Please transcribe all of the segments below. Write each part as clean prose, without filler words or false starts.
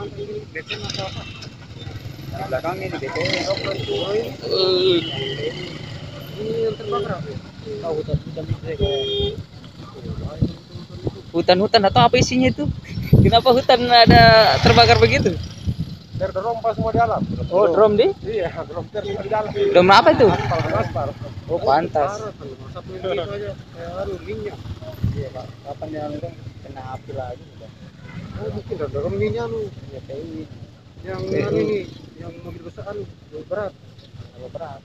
Di belakang ini BTN. Ini yang terbakar apa? Tahu hutan mereka. Hutan-hutan atau apa isinya itu? Kenapa hutan ada terbakar begitu? Drum pas semua di alam. Oh, drum di? Iya, drum semua di dalam. Drum apa itu? Aspal. Oh, pantas. Satu itu aja kayak minyak. Iya Pak, kapan yang itu kena api lagi udah. Oh, mungkin drum minyak Ya kayak yang ini, yang mobil besar berat. agak berat.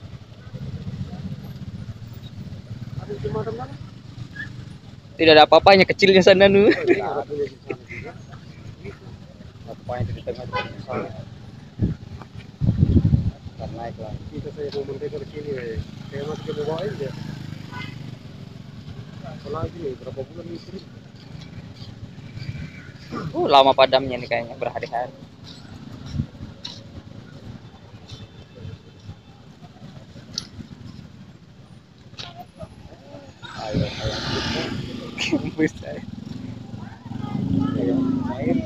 Ada di mana? Tidak ada apa-apanya, kecilnya sana nu. Apa yang di tengah sana? Karena naik lah. Kita saya mau mendekat ke sini, saya masih ke bawah aja. Apalagi nih, berapa bulan ini? Lama padamnya nih kayaknya berhari-hari. Ayo. Kampus saya. Ayo, main.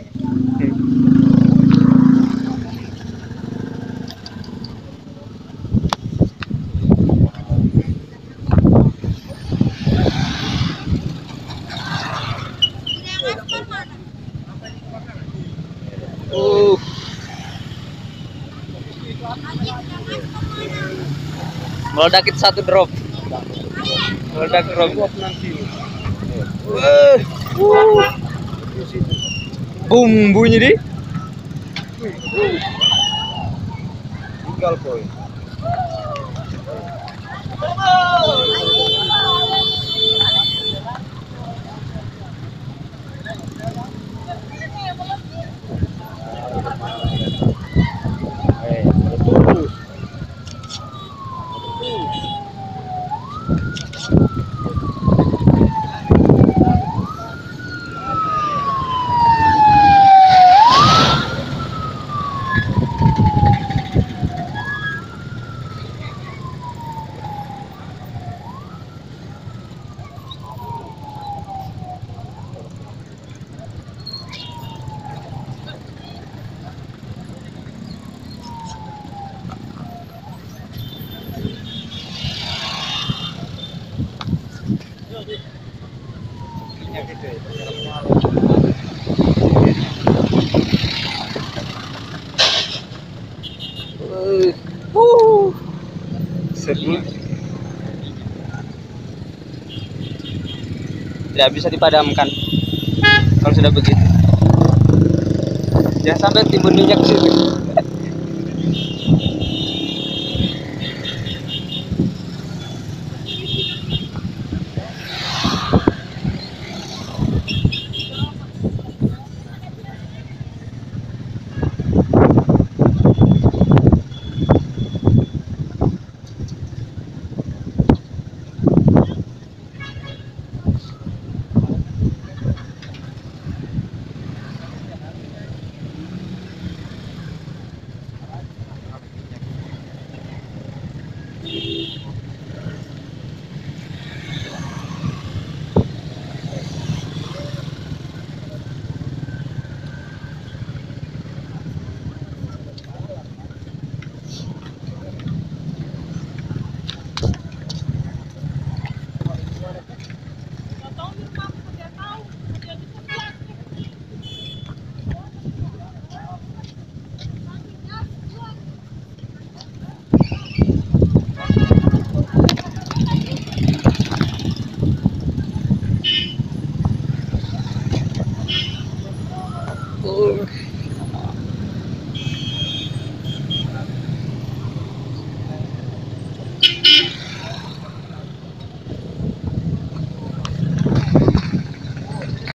Meledak satu drop. Meledak drop. Nanti. Boom, bunyi di. Tinggal boy. Terus. Seru. Tidak bisa dipadamkan kalau sudah begitu. Jangan sampai timbul minyak di situ.